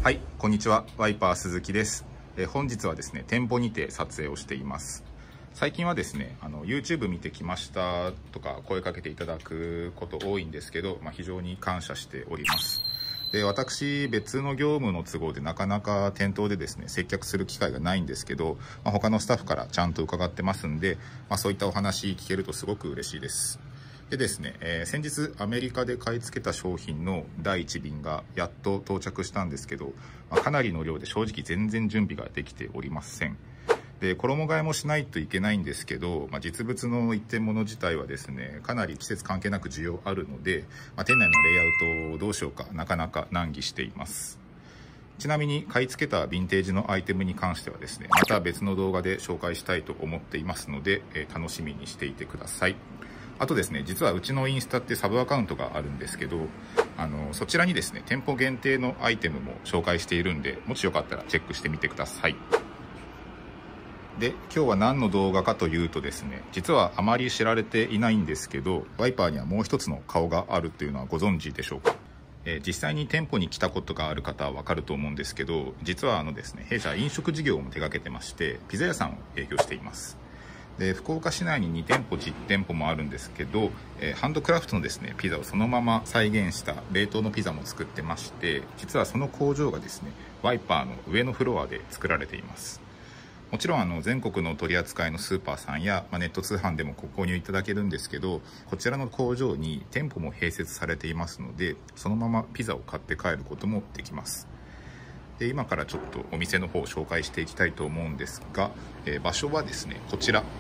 はい、こんにちは。ワイパー鈴木です。本日はですね、店舗にて撮影をしています。最近はですね、YouTube 見てきましたとか声かけていただくこと多いんですけど、非常に感謝しております。で、私、別の業務の都合でなかなか店頭でですね、接客する機会がないんですけど、他のスタッフからちゃんと伺ってますんで、そういったお話聞けるとすごく嬉しいです。でですね、先日アメリカで買い付けた商品の第1便がやっと到着したんですけど、かなりの量で正直全然準備ができておりません。で、衣替えもしないといけないんですけど、実物の一点物自体はですね、かなり季節関係なく需要あるので、店内のレイアウトをどうしようかなかなか難儀しています。ちなみに買い付けたヴィンテージのアイテムに関してはですね、また別の動画で紹介したいと思っていますので、楽しみにしていてください。あとですね、実はうちのインスタってサブアカウントがあるんですけど、そちらにですね、店舗限定のアイテムも紹介しているんで、もしよかったらチェックしてみてください。で、今日は何の動画かというとですね、実はあまり知られていないんですけど、ワイパーにはもう一つの顔があるっていうのはご存知でしょうか。実際に店舗に来たことがある方はわかると思うんですけど、実はですね、弊社飲食事業も手掛けてまして、ピザ屋さんを営業しています。で、福岡市内に2店舗実店舗もあるんですけど、ハンドクラフトのですねピザをそのまま再現した冷凍のピザも作ってまして、実はその工場がですねワイパーの上のフロアで作られています。もちろん全国の取り扱いのスーパーさんや、ネット通販でもご購入いただけるんですけど、こちらの工場に店舗も併設されていますので、そのままピザを買って帰ることもできます。で、今からちょっとお店の方を紹介していきたいと思うんですが、場所はですねこちら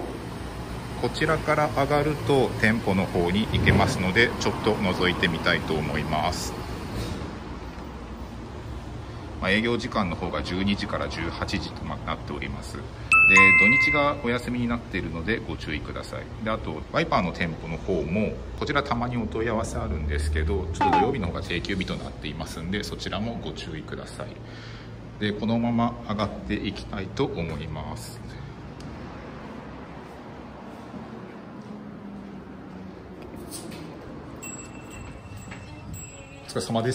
から上がると店舗の方に行けますので、ちょっと覗いてみたいと思います。営業時間の方が12時から18時となっております。で、土日がお休みになっているのでご注意ください。で、あとワイパーの店舗の方もこちらたまにお問い合わせあるんですけど、ちょっと土曜日の方が定休日となっていますんで、そちらもご注意ください。で、このまま上がっていきたいと思います。お疲れ様です。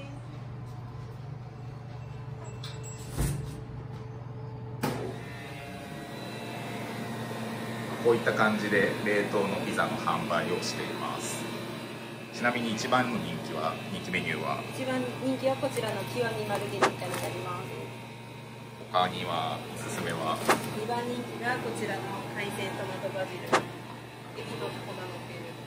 こういった感じで冷凍のピザの販売をしています。ちなみに一番の人気メニューは、 一番人気はこちらの極みマルゲリータになります。 他にはおすすめは、 2番人気がこちらの海鮮トマトバジル、エビとタコが乗っている。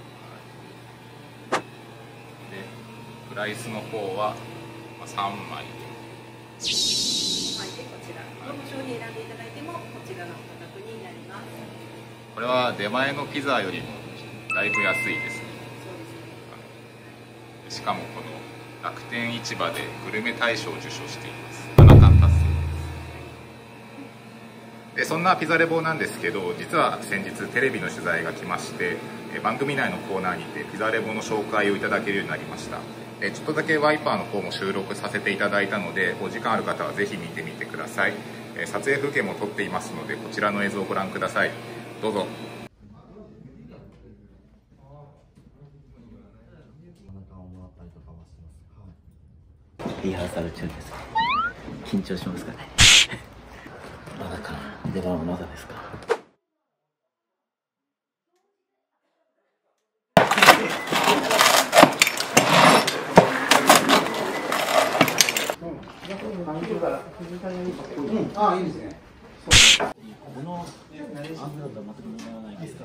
で、プライスの方は3枚でこちらどの商品選んでいただいてもこちらの価格になります。 これは出前のピザよりもだいぶ安いですね。しかもこの楽天市場でグルメ大賞を受賞しています。7冠達成で、そんなピザレボなんですけど、実は先日テレビの取材が来まして、番組内のコーナーにてピザレボの紹介をいただけるようになりました。ちょっとだけワイパーの方も収録させていただいたので、お時間ある方はぜひ見てみてください。撮影風景も撮っていますので、こちらの映像をご覧ください。どうぞ。 リハーサル中です。緊張しますかね。まだかな。出番はまだですか。 ああ、いいですね。 このアンブランドは全く問題はないですか。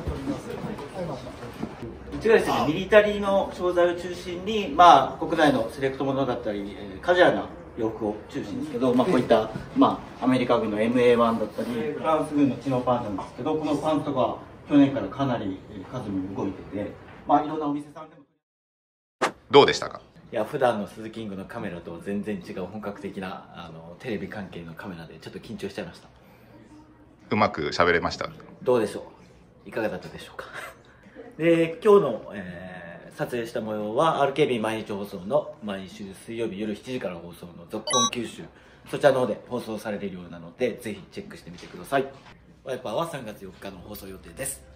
うちがですね、ミリタリーの商材を中心に、国内のセレクトものだったり、カジュアルな洋服を中心ですけど、こういった、アメリカ軍の MA1 だったり、フランス軍のチノパンなんですけど、このパンツとか去年からかなり数も動いてて、いろんなお店さんでも。 どうでしたか？ いや、普段の鈴キングのカメラと全然違う本格的なテレビ関係のカメラでちょっと緊張しちゃいました。 うまく喋れました？ どうでしょう、いかがだったでしょうか。で、今日の、撮影した模様は RKB 毎日放送の毎週水曜日夜7時から放送の「ぞっこん九州」、そちらの方で放送されているようなので、ぜひチェックしてみてください。ワイパーは3月4日の放送予定です。